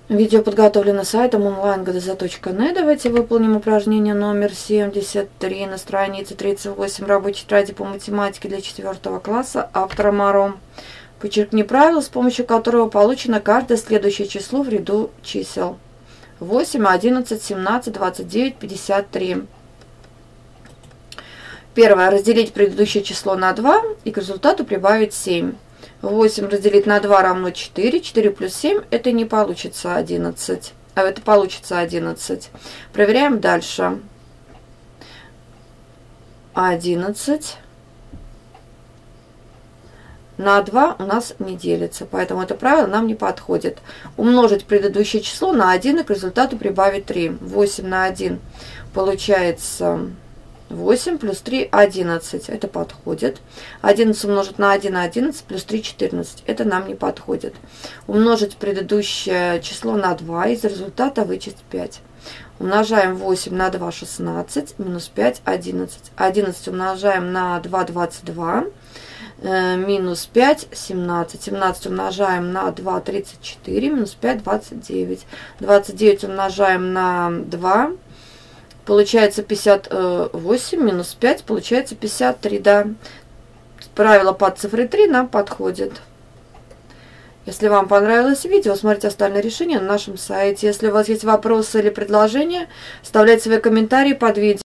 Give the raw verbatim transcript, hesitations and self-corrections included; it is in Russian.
Видео подготовлено сайтом онлайн гэ дэ зэ точка нет. Давайте выполним упражнение номер семьдесят три на странице тридцать восемь рабочей тетради по математике для четвёртого класса автора Моро. Подчеркни правило, с помощью которого получено каждое следующее число в ряду чисел. восемь, одиннадцать, семнадцать, двадцать девять, пятьдесят три. Первое. Разделить предыдущее число на два и к результату прибавить семь. восемь разделить на два равно четыре. четыре плюс семь это не получится одиннадцать. А это получится одиннадцать. Проверяем дальше. одиннадцать на два у нас не делится, поэтому это правило нам не подходит. Умножить предыдущее число на один и к результату прибавить три. восемь на один получается восемь плюс три одиннадцать. Это подходит. одиннадцать умножить на один одиннадцать плюс три четырнадцать. Это нам не подходит. Умножить предыдущее число на два. Из результата вычесть пять. Умножаем восемь на два шестнадцать. Минус пять одиннадцать. одиннадцать умножаем на два двадцать два. Минус пять семнадцать. семнадцать умножаем на два тридцать четыре. Минус пять двадцать девять. двадцать девять умножаем на два. Получается пятьдесят восемь минус пять, получается пятьдесят три, да. Правило под цифрой три нам подходит. Если вам понравилось видео, смотрите остальные решения на нашем сайте. Если у вас есть вопросы или предложения, оставляйте свои комментарии под видео.